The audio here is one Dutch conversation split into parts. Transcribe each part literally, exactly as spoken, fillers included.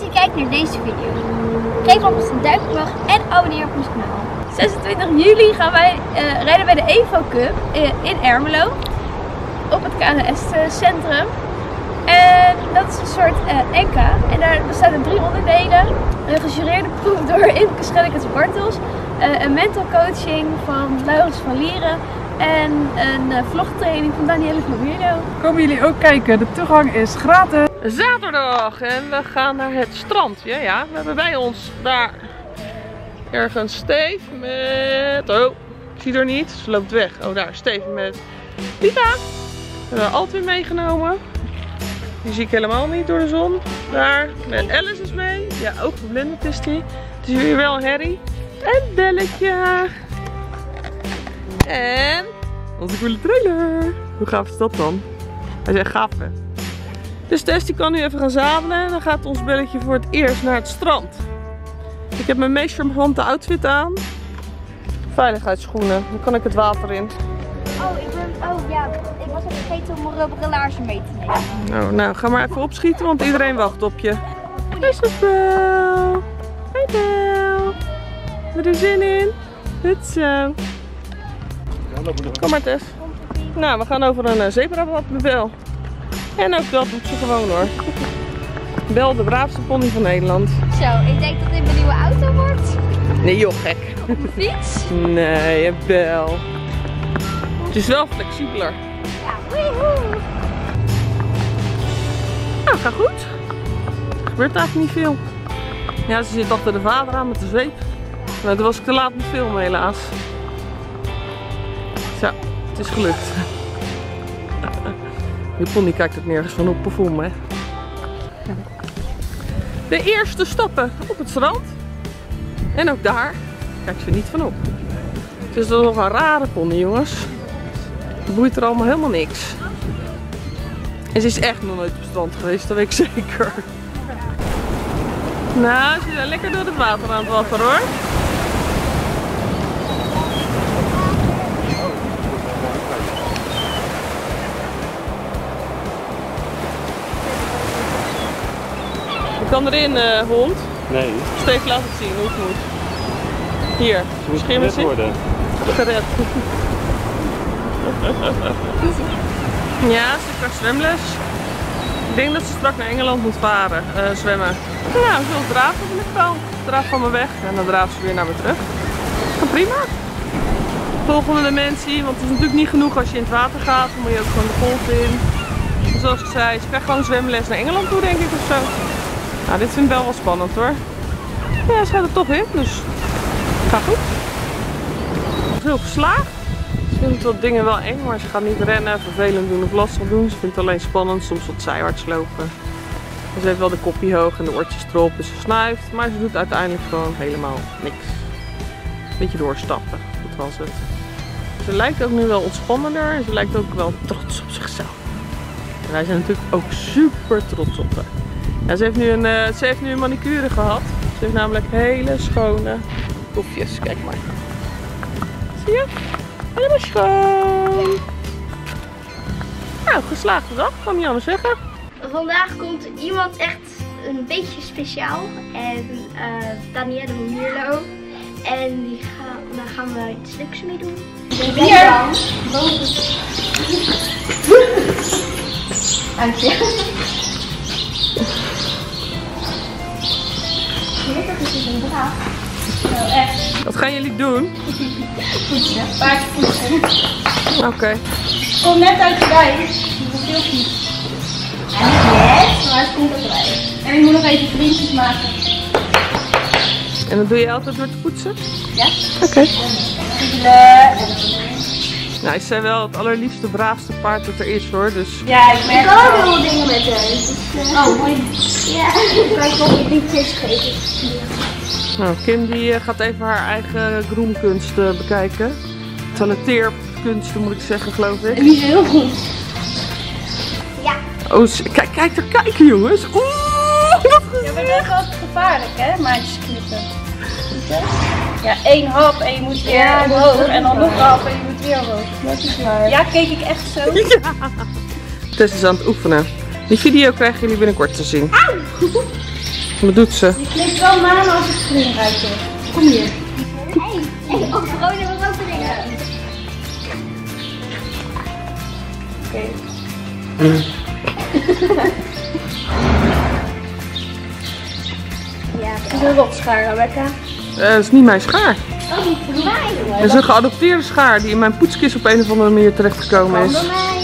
je kijkt naar deze video. Geef alvast een duimpje omhoog en abonneer op ons kanaal. zesentwintig juli gaan wij uh, rijden bij de Evo Cup uh, in Ermelo. Op het K N S centrum. En dat is een soort uh, N K. En daar bestaan er drie onderdelen. Een gejureerde proef door Imke Schellekens-Bartels. Uh, een mental coaching van Laurens van Lieren. En een uh, vlogtraining van Danielle van Mierlo. Komen jullie ook kijken? De toegang is gratis. Zaterdag en we gaan naar het strand. Ja, ja. We hebben bij ons daar ergens Steve met... Oh, ik zie er niet. Ze loopt weg. Oh, daar. Steve met Lita. We hebben Altwin meegenomen. Die zie ik helemaal niet door de zon. Daar. Met Alice is mee. Ja, ook verblindend is die. Het is hier wel een herrie. En Belletje. En onze coole trailer. Hoe gaaf is dat dan? Hij is echt gaaf, hè? Dus Tess die kan nu even gaan zadelen. En dan gaat ons Belletje voor het eerst naar het strand. Ik heb mijn meest charmante outfit aan. Veiligheidsschoenen. Dan kan ik het water in. Oh, ik ben... Oh ja, ik was even vergeten om mijn rubberen laarzen mee te nemen. Oh, nou, ga maar even opschieten, want iedereen wacht op je. Hey, Bel. Hey, Bel. Heb je er zin in? Goed zo. Kom maar, Tess. Nou, we gaan over een uh, zebrapad met Bel. En ook dat doet ze gewoon, hoor. Bel, de braafste pony van Nederland. Zo, ik denk dat dit mijn nieuwe auto wordt. Nee joh, gek. Op een fiets? Nee, Bel. Het is wel flexibeler. Ja, woehoe. Nou, gaat goed. Er gebeurt eigenlijk niet veel. Ja, ze zit achter de vader aan met de zweep. Maar toen was ik te laat met filmen, helaas. Zo, het is gelukt. Die pony kijkt het nergens van op of om, hè. De eerste stappen op het strand. En ook daar kijkt ze niet van op. Het is nog een rare pony, jongens. Het boeit er allemaal helemaal niks. En ze is echt nog nooit op het strand geweest, dat weet ik zeker. Nou, ze is lekker door het water aan het wapperen, hoor. Je kan erin, uh, hond. Nee. Steve, laat het zien hoe het moet. Hier, Ze moet gered worden. Gered. Ja, ze krijgt zwemles. Ik denk dat ze straks naar Engeland moet varen, uh, zwemmen. Nou, ze wil draven van de kant. Draaf van me weg en dan draaft ze weer naar me terug. Gaat prima. Volgende dimensie, want het is natuurlijk niet genoeg als je in het water gaat. Dan moet je ook gewoon de golf in. En zoals ik zei, ze krijgt gewoon zwemles naar Engeland toe, denk ik, of zo. Nou, dit vind ik wel wel spannend, hoor. Ja, ze gaat er toch in, dus het gaat goed. Heel geslaagd. Ze vindt wat dingen wel eng, maar ze gaat niet rennen, vervelend doen of lastig doen. Ze vindt het alleen spannend, soms wat zijwaarts lopen. En ze heeft wel de kopje hoog en de oortjes erop, dus ze snuift. Maar ze doet uiteindelijk gewoon helemaal niks. Beetje doorstappen, dat was het. Ze lijkt ook nu wel ontspannender en ze lijkt ook wel trots op zichzelf. En wij zijn natuurlijk ook super trots op haar. Ja, ze, heeft nu een, uh, ze heeft nu een manicure gehad. Ze heeft namelijk hele schone kofjes. Kijk maar. Zie je? Helemaal schoon. Nou, geslaagde dag, kan niet anders zeggen. Vandaag komt iemand echt een beetje speciaal. En uh, Danielle van Mierlo. En die ga, daar gaan we iets leuks mee doen. Hier! Dank je. Gelukkig is het een draag. Nou, echt. Wat gaan jullie doen? Poetsen. Paardje poetsen. Oké. Okay. Komt net uit de wei. Dat is heel goed. Ja, niet net, maar het komt uit de wei. En ik moet nog even vriendjes maken. En dat doe je altijd door te poetsen? Ja. Oké. Okay. Uh, nou, ze zijn wel het allerliefste, braafste paard dat er is, hoor. Dus... Ja, ik merk ook heel veel dingen met haar. Dus, uh... Oh, mooi. Ja, ik kan nog je liedjes geven. Nou, Kim die uh, gaat even haar eigen groomkunsten bekijken. Toiletteerkunsten moet ik zeggen, geloof ik. En die is heel goed. Ja. Oh, kijk, kijk er kijken, jongens. Oeh, wat gezicht. Ja, maar dat is altijd gevaarlijk, hè, maatjes knippen. Ja, één hap en je moet weer ja, omhoog. En dan nog een hap en je moet weer omhoog. Dat is waar. Ja, keek ik echt zo? Ja. Tess is aan het oefenen. Die video krijgen jullie binnenkort te zien. Auw! Wat doet ze? Je knipt wel maar aan als het springruit is. Kom hier. Hé, hey, oh, gewoon even ook drinken. Oké. Mm. Ja, het is een rotschaar, Rebecca. Uh, dat is niet mijn schaar. Oh, niet voor mij. Dat is een geadopteerde schaar die in mijn poetskist op een of andere manier terechtgekomen is. Van mij.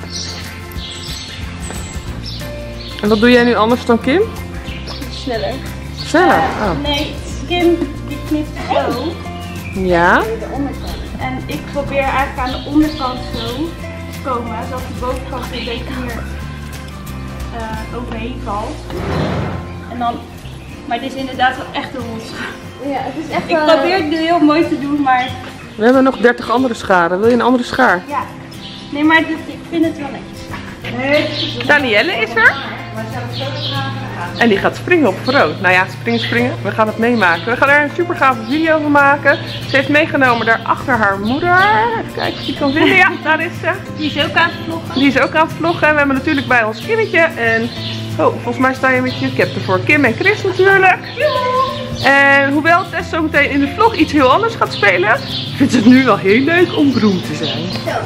En wat doe jij nu anders dan Kim? Sneller. Sneller? Oh. Nee, Kim die knipt zo. Ja. De onderkant. En ik probeer eigenlijk aan de onderkant zo te komen, zodat de bovenkant een beetje hier uh, overheen valt. En dan, maar het is inderdaad wel echt een rotschaar. Ja, het is echt Ik wel... probeer het nu heel mooi te doen, maar We hebben nog dertig andere scharen. Wil je een andere schaar? ja. Nee, maar dit, ik vind het wel netjes. Danielle is er. En die gaat springen op rood. Nou ja, springen, springen. We gaan het meemaken. We gaan er een super gave video van maken. Ze heeft meegenomen daar achter haar moeder. Even kijken of je die kan vinden. Ja, daar is ze. Die is ook aan het vloggen. Die is ook aan het vloggen. En we hebben natuurlijk bij ons Kimmetje. En oh, volgens mij sta je met je cap ervoor. Kim en Chris natuurlijk. En hoewel Tess zo meteen in de vlog iets heel anders gaat spelen, vindt ze het nu wel heel leuk om beroemd te zijn.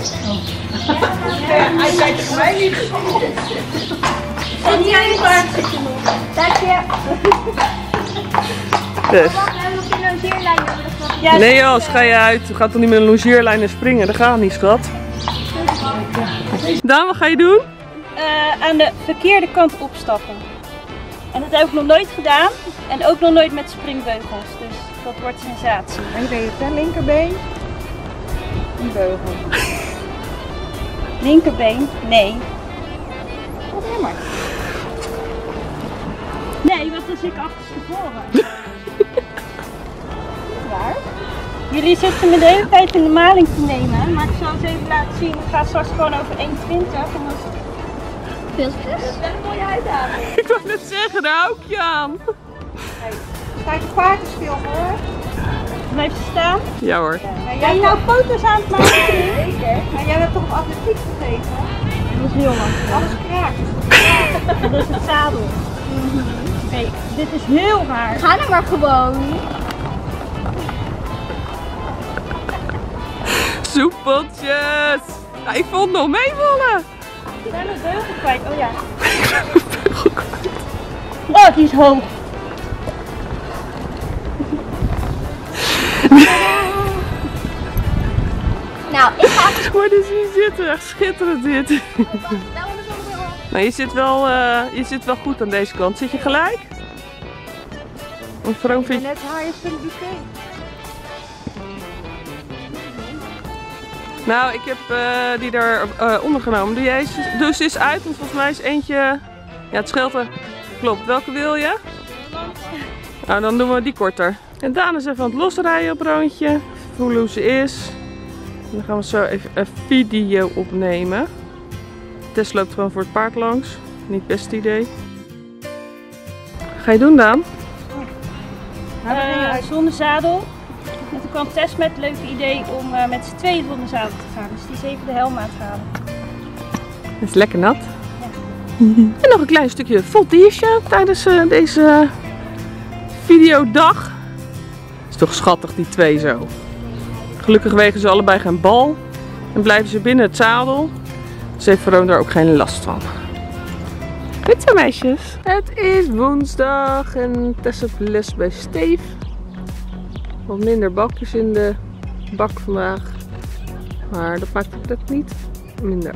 Hij kijkt er mij niet. En hier is het. Dank je. Dus. Wacht, we hebben nog een longeerlijn nodig. Ja, Nee Jos, ga je uit. Je gaat toch niet met een longeerlijn springen? Dat gaat niet, schat. Daan, wat ga je doen? uh, aan de verkeerde kant opstappen. En dat heb ik nog nooit gedaan. En ook nog nooit met springbeugels. Dus dat wordt sensatie. En je deed het linkerbeen. Die beugel. Linkerbeen? Nee. Wat jammer. Nee, want dan zit ik achterstevoren. Waar? Jullie zitten me de hele tijd in de maling te nemen, maar ik zal het even laten zien. Ik ga straks gewoon over één twintig. Veel succes. Dat is wel een mooie uitdaging. Ik wou net zeggen, daar hou ik je aan. Staat je paard te stil hoor. Blijf je staan. Ja hoor. Maar Ben je nou foto's aan het maken? Zeker. Maar jij hebt toch op atletiek gezeten? Dat is heel lang. Alles kraakt. Dat is het zadel. Oké, dit is heel raar. Ga nou maar gewoon. Soepeltjes. Ja, ik vond het nog meevallen. Ik ben mijn beugel kwijt. Oh ja. Oh, die is hoog. Nou, ik ga... Maar dus hier zitten, echt schitterend dit. Nou, anders wel. Maar je zit wel, uh, je zit wel goed aan deze kant. Zit je gelijk? Of Vroom vind je... Net haar is een bouquet. Nou, ik heb uh, die er uh, onder genomen. Doe jij eens, dus eens uit, want volgens mij is eentje... Ja, het scheelt er. Klopt. Welke wil je? Nou, dan doen we die korter. En Daan is even aan het losrijden op Roontje. Voelen hoe ze is. En dan gaan we zo even een video opnemen. Tess loopt gewoon voor het paard langs. Niet het beste idee. Ga je doen, Daan? Uh, zonder zadel. En toen kwam Tess met het leuke idee om uh, met z'n tweeën zonder zadel te gaan. Dus die is even de helm aan het halen. Het is lekker nat. Ja. En nog een klein stukje voltige tijdens uh, deze videodag. Het is toch schattig, die twee zo. Gelukkig wegen ze allebei geen bal. En blijven ze binnen het zadel. Dus heeft Veroon daar ook geen last van. Goed zo, meisjes. Het is woensdag en Tess op les bij Steef. Wat minder bakjes in de bak vandaag. Maar dat maakt het net niet minder.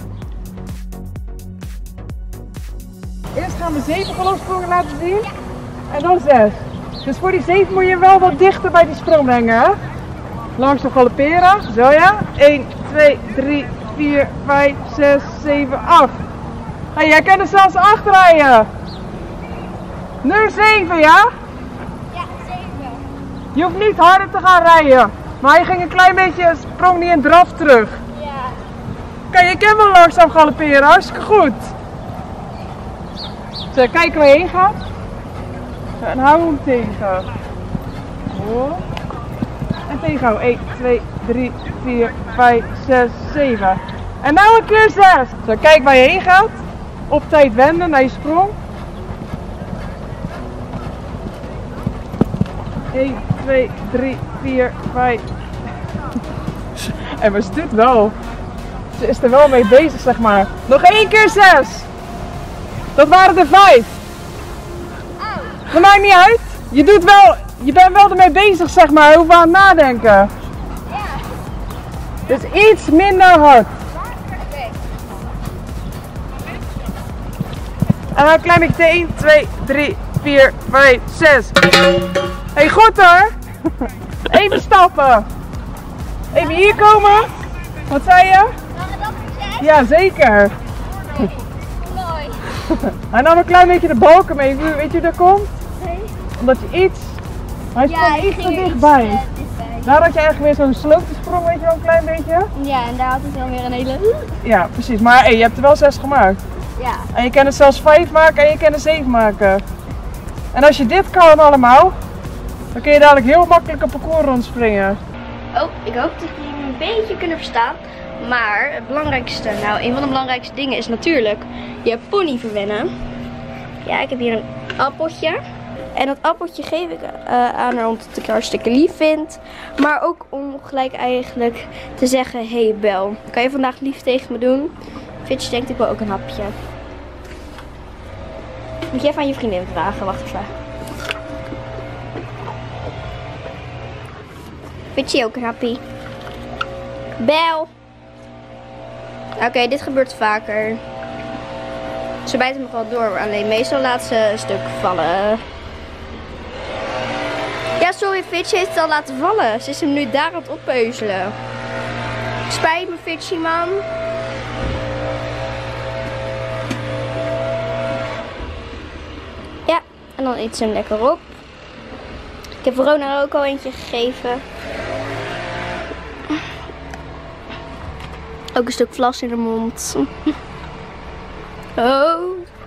Eerst gaan we zeven galopsprongen laten zien. En dan zes. Dus voor die zeven moet je wel wat dichter bij die sprong brengen. Hè? Langzaam galopperen. Zo ja. één, twee, drie, vier, vijf, zes, zeven, acht. Hey, jij kan er zelfs acht rijden. Nu zeven, ja? Ja, zeven. Je hoeft niet harder te gaan rijden. Maar je ging een klein beetje, sprong niet in draf terug. Ja. Kijk, je kan wel langzaam galopperen, hartstikke goed. Zo, kijk waar je heen gaat. Zo, en hou hem tegen. Zo. En tegenhouden. één, twee, drie, vier, vijf, zes, zeven. En nou een keer zes. Zo, kijk waar je heen gaat. Op tijd wenden naar je sprong. één, twee, drie, vier, vijf. En maar ze doet wel. Ze is er wel mee bezig, zeg maar. Nog één keer zes. Dat waren er vijf. Dat maakt niet uit. Je doet wel, je bent wel ermee bezig, zeg maar. Je hoeft aan het nadenken. Dus iets minder hard. En een klein beetje één, twee, drie, vier, vijf, zes. Hey, goed hoor. Even stappen. Even hier komen. Wat zei je? Ja, zeker. Mooi. En dan een klein beetje de balken mee. Weet je hoe dat komt? Nee. Omdat je iets... Hij Ja, sprong ik iets te ging er dichtbij. iets, eh, dichtbij. Daar had je eigenlijk weer zo'n sloopjesprong, weet je wel, een klein beetje. Ja, en daar had het dan weer een hele... Ja, precies. Maar hey, je hebt er wel zes gemaakt. Ja. En je kan er zelfs vijf maken en je kan er zeven maken. En als je dit kan allemaal, dan kun je dadelijk heel makkelijk een parcours rondspringen. Oh, ik hoop dat jullie me een beetje kunnen verstaan. Maar het belangrijkste, nou een van de belangrijkste dingen is natuurlijk je pony verwennen. Ja, ik heb hier een appeltje. En dat appeltje geef ik uh, aan haar omdat ik haar hartstikke lief vind. Maar ook om gelijk eigenlijk te zeggen, hey Bel, kan je vandaag lief tegen me doen? Fitch denkt, ik wil ook een hapje. Moet je even aan je vriendin vragen, wacht even. Fitchie ook een happy. Bel. Oké, okay, dit gebeurt vaker. Ze bijt hem nog wel door, alleen meestal laat ze een stuk vallen. Ja, sorry, Fitchie heeft het al laten vallen. Ze is hem nu daar aan het oppeuzelen. Spijt me, Fitchie, man. Ja, en dan eet ze hem lekker op. Ik heb Verona er ook al eentje gegeven. Ook een stuk vlas in de mond. Oh.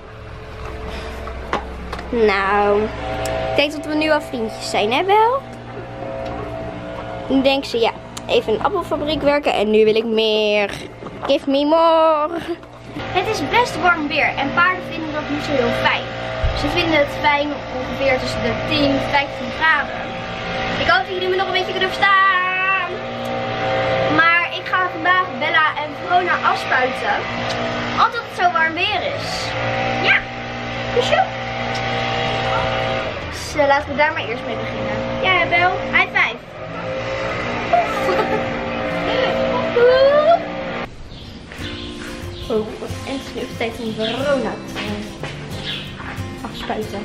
Nou, ik denk dat we nu al vriendjes zijn, hè wel? Nu denkt ze, ja, even in een appelfabriek werken en nu wil ik meer. Give me more. Het is best warm weer en paarden vinden dat niet zo heel fijn. Ze vinden het fijn ongeveer tussen de tien en vijftien graden. Ik hoop dat jullie me nog een beetje kunnen verstaan. Maar ik ga vandaag Bella en Verona afspuiten. Omdat het zo warm weer is. Ja, kusje. Dus uh, laten we daar maar eerst mee beginnen. Ja, Bel, high five. Oh, wat ernstig. Nu is het tijd om Verona te afspuiten.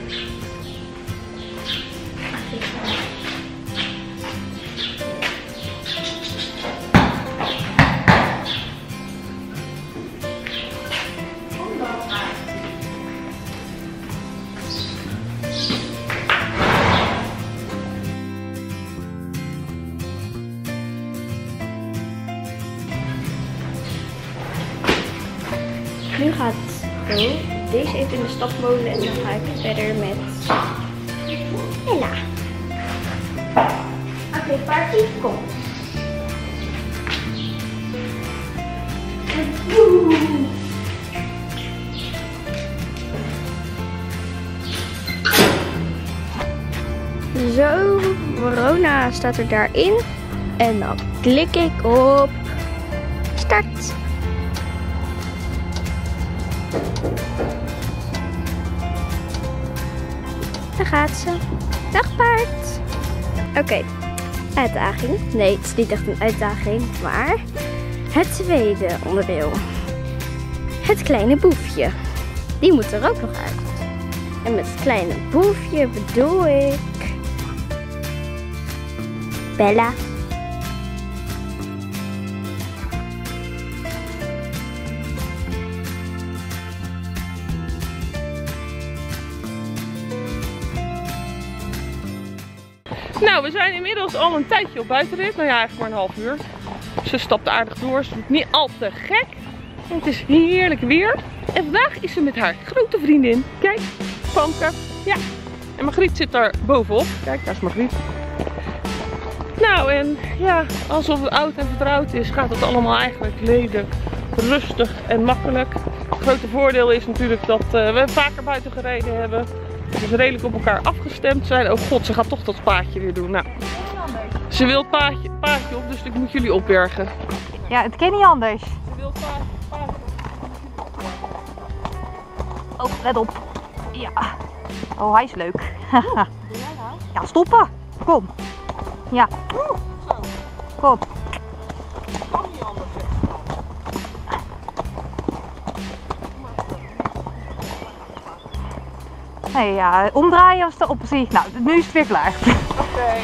Nu gaat oh, deze even in de stapmolen en dan ga ik verder met Ella. Oké, okay, paardje, kom. Zo, Verona staat er daarin. En dan klik ik op start. Daar gaat ze. Dag paard. Oké, okay. Uitdaging. Nee, het is niet echt een uitdaging, maar het tweede onderdeel. Het kleine boefje. Die moet er ook nog uit. En met het kleine boefje bedoel ik Bella. Nou, we zijn inmiddels al een tijdje op buitenrit. Nou ja, eigenlijk maar een half uur. Ze stapt aardig door. Ze doet niet al te gek. En het is heerlijk weer. En vandaag is ze met haar grote vriendin. Kijk, Pamke. Ja. En Margriet zit daar bovenop. Kijk, daar is Margriet. Nou, en ja, alsof het oud en vertrouwd is, gaat het allemaal eigenlijk lelijk, rustig en makkelijk. Het grote voordeel is natuurlijk dat uh, we vaker buiten gereden hebben. dus redelijk op elkaar afgestemd zijn. Oh god, ze gaat toch dat paadje weer doen. Nou, ze wil het paadje, paadje op, dus ik moet jullie opbergen. Ja, het kan niet anders. Ze wil het paadje, paadje op. Oh, let op. Ja. Oh, hij is leuk. Ja, stoppen. Kom. Ja. Kom. Nee, ja, omdraaien was de optie. Nou, nu is het weer klaar. Oké. Okay.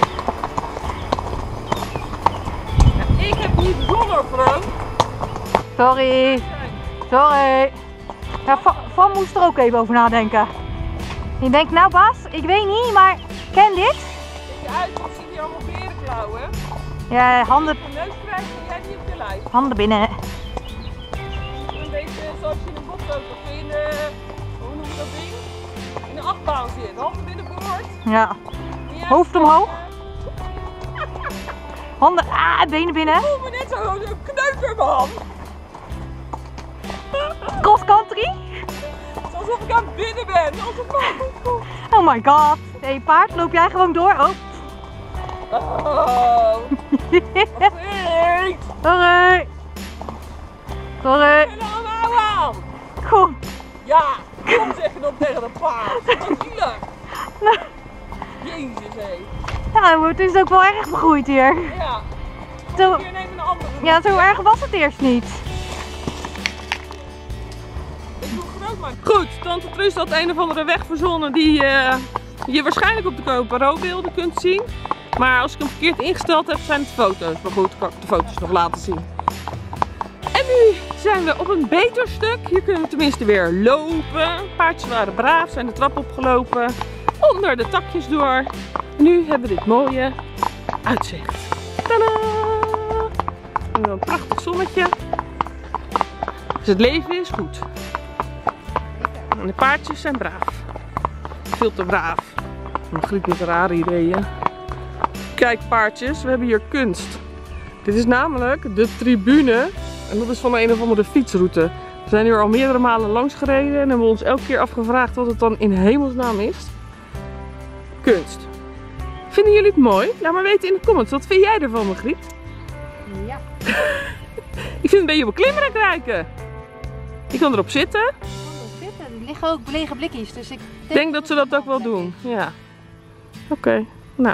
Ja, ik heb niet zonder Frank. Sorry. Sorry. Ja, Van moest er ook even over nadenken. Je denkt, nou Bas, ik weet niet, maar ken dit? Kijk je uit, wat zie je allemaal berenklauwen? Ja, handen... Als je een neus krijgt, dan jij niet op je lijf. Handen binnen. Een beetje zoals je in een bochtauto of in de... hoe noem je dat ding? In een achtbaan zit. Handen binnenboord. Ja. Hoofd omhoog. Handen, ah, benen binnen. Ik voel me net zo'n kneuterman. Cross country. Alsof ik aan het binnen ben. Alsof... Oh my god. Hé hey, paard, loop jij gewoon door? Oh. Oh. Sorry. Sorry. Helemaal aan. Kom. Ja, kom zeggen dan tegen een paard. Wat zielig. Jezus hé. Nou, het is ook wel erg begroeid hier. Ja. Zo... Hier neem een andere. Ja, zo erg was het eerst niet. Goed, tante Truus had een of andere weg verzonnen die uh, je waarschijnlijk op de GoPro-beelden kunt zien. Maar als ik hem verkeerd ingesteld heb, zijn het foto's. Maar goed, kan ik de foto's nog laten zien. En nu zijn we op een beter stuk. Hier kunnen we tenminste weer lopen. Paardjes waren braaf, zijn de trap opgelopen. Onder de takjes door. Nu hebben we dit mooie uitzicht. Tadaa! En een prachtig zonnetje. Dus het leven is goed. En de paardjes zijn braaf. Veel te braaf. Margriet met rare ideeën. Kijk paardjes, we hebben hier kunst. Dit is namelijk de tribune. En dat is van een of andere fietsroute. We zijn hier al meerdere malen langs gereden. En hebben ons elke keer afgevraagd wat het dan in hemelsnaam is. Kunst. Vinden jullie het mooi? Laat maar weten in de comments. Wat vind jij ervan, Margriet? Ja. Ik vind het een beetje op klimrek rijken. Je kan erop zitten. Er liggen ook lege blikjes, dus ik denk, denk dat ze dat ook wel doen. Ja. Oké, okay. Nou.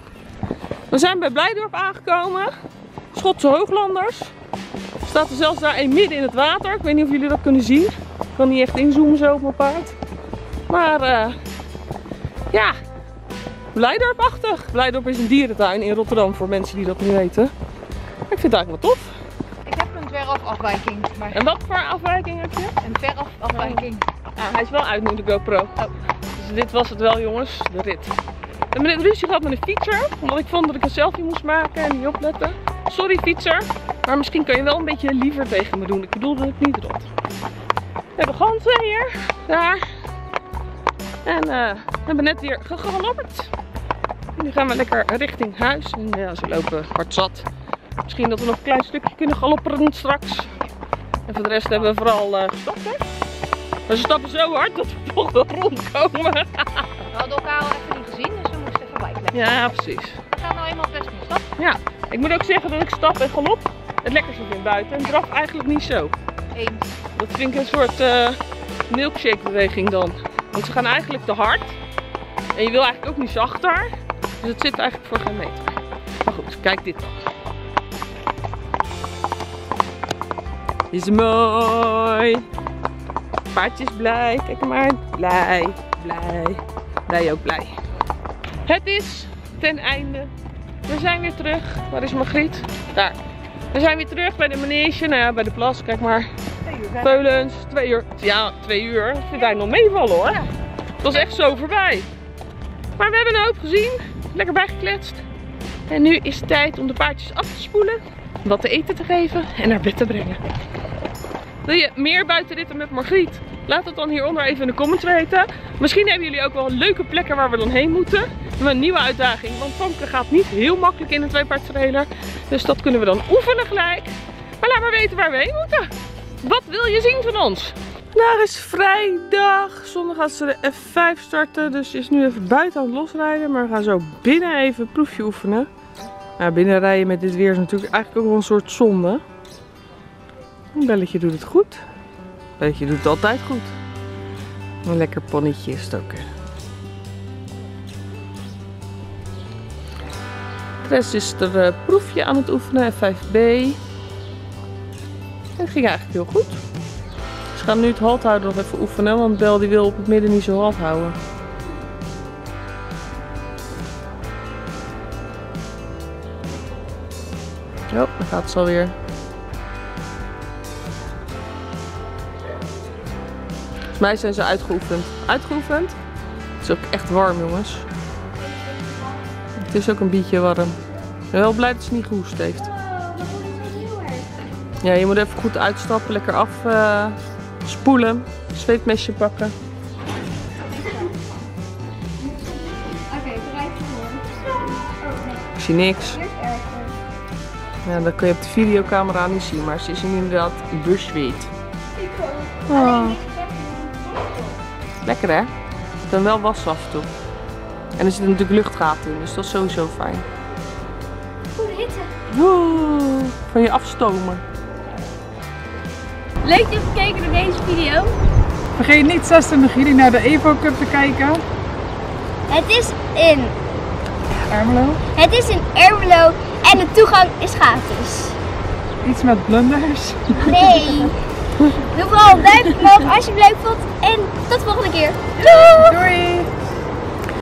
We zijn bij Blijdorp aangekomen. Schotse Hooglanders. Er staat er zelfs daar een midden in het water. Ik weet niet of jullie dat kunnen zien. Ik kan niet echt inzoomen zo op mijn paard. Maar uh, ja, Blijdorp-achtig. Blijdorp is een dierentuin in Rotterdam voor mensen die dat niet weten. Maar ik vind het eigenlijk wel tof. Ik heb een veraf afwijking. Maar... En wat voor afwijking heb je? Een veraf afwijking. Ah, hij is wel uit nu, de GoPro. Oh. Dus dit was het wel, jongens, de rit. We hebben net ruzie gehad met een fietser, omdat ik vond dat ik een selfie moest maken en niet opletten. Sorry fietser, maar misschien kan je wel een beetje liever tegen me doen. Ik bedoelde het niet rot. We hebben ganzen hier, daar. En uh, we hebben net weer gegalopperd. Nu gaan we lekker richting huis. En ja, ze lopen hard zat. Misschien dat we nog een klein stukje kunnen galopperen straks. En voor de rest hebben we vooral uh, gestapt, hè? Maar ze stappen zo hard dat we toch wel rondkomen. We hadden elkaar al even niet gezien, dus we moesten even bijkletsen. Ja, precies. We gaan nou eenmaal best een stap. Ja, ik moet ook zeggen dat ik stap en galop het lekkerste vind buiten. En draf eigenlijk niet zo. Eens. Dat vind ik een soort uh, milkshake beweging dan. Want ze gaan eigenlijk te hard. En je wil eigenlijk ook niet zachter. Dus het zit eigenlijk voor geen meter. Maar goed, kijk dit dan. Is mooi. Paardje is blij. Kijk maar. Blij, blij. Blij ook blij. Het is ten einde. We zijn weer terug. Waar is Margriet? Daar. We zijn weer terug bij de manege. Nou ja, bij de plas. Kijk maar. Peulens. Twee uur. Ja, twee uur. Dat vind ik nog meevallen hoor. Het was echt zo voorbij. Maar we hebben een hoop gezien. Lekker bijgekletst. En nu is het tijd om de paardjes af te spoelen. Wat te eten te geven en naar bed te brengen. Wil je meer buitenritten met Margriet? Laat het dan hieronder even in de comments weten. Misschien hebben jullie ook wel leuke plekken waar we dan heen moeten. We hebben een nieuwe uitdaging, want Famke gaat niet heel makkelijk in een tweepaardstrailer. Dus dat kunnen we dan oefenen gelijk. Maar laat maar weten waar we heen moeten. Wat wil je zien van ons? Vandaag is vrijdag. Zondag gaat ze de F vijf starten. Dus ze is nu even buiten aan het losrijden. Maar we gaan zo binnen even een proefje oefenen. Nou, binnen rijden met dit weer is natuurlijk eigenlijk ook wel een soort zonde. Een belletje doet het goed. Een belletje doet het altijd goed. Een lekker ponnetje is het ook. De rest is er een proefje aan het oefenen, F vijf B. Dat ging eigenlijk heel goed. Ze gaan nu het halt houden nog even oefenen, want Bel die wil op het midden niet zo halt houden. Oh, dan gaat ze alweer. Volgens mij zijn ze uitgeoefend. Uitgeoefend? Het is ook echt warm, jongens. Het is ook een beetje warm. Ik ben wel blij dat ze niet gehoest heeft. Ja, je moet even goed uitstappen, lekker af uh, spoelen, zweetmesje pakken. Oké, bereid voor. Ik zie niks. Ja, dat kun je op de videocamera niet zien, maar ze is inderdaad bezweet. Oh. Lekker hè? Ik kan wel wassen af en toe. En er zitten natuurlijk luchtgaten in, dus dat is sowieso fijn. Goede hitte. Woe, van je afstomen. Leuk dat je hebt gekeken naar deze video. Vergeet niet zesentwintig juli naar de Evo Cup te kijken. Het is in, Ermelo. het is in Ermelo en de toegang is gratis. Iets met blunders. Nee. Doe vooral een duimpje omhoog als je het leuk vond en tot de volgende keer. Doei! Doei!